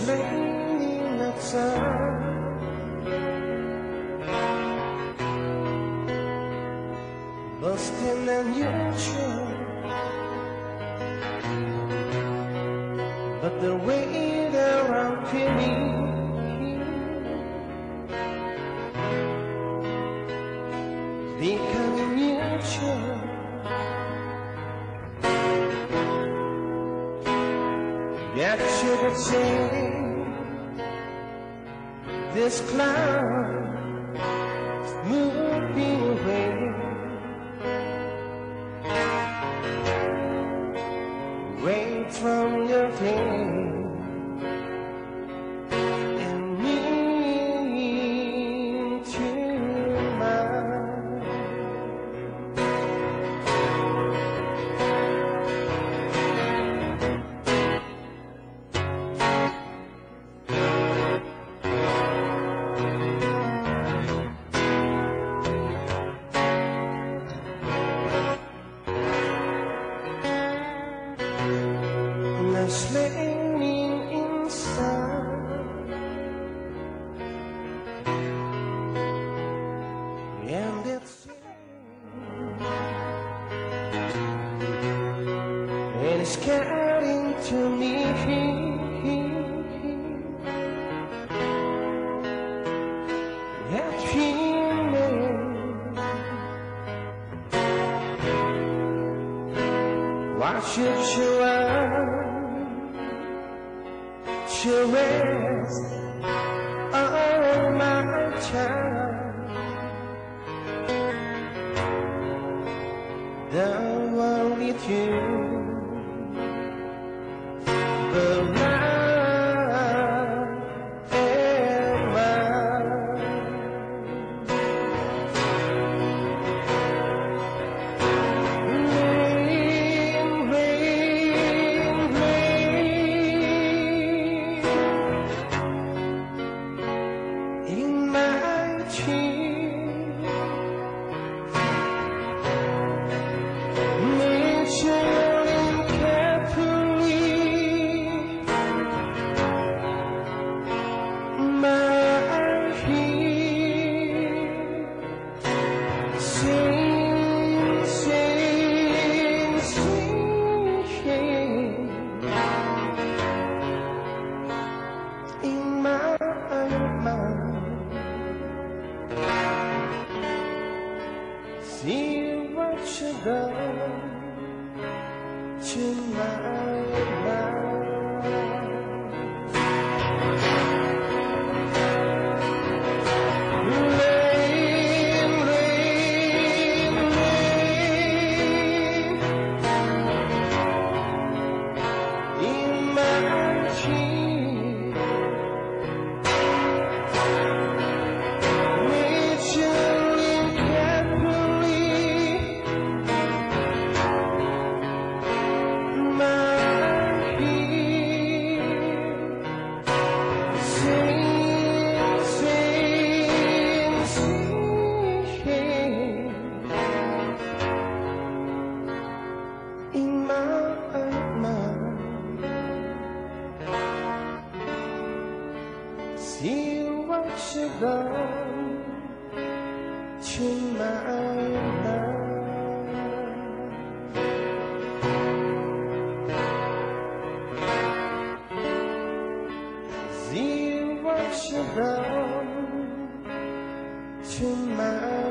raining outside. But still unusual. But the way that I'm feeling, becoming mutual. Yet should have seen this cloud moving away. Away from your pain and me to mine. Slinging inside, and it's getting to me. That feeling, why should you to rest on my child? Don't worry too, but mine and mine. See what you've done to my mind. Rain, rain, rain in my cheek. See what you've done to my mind. See what you've done to my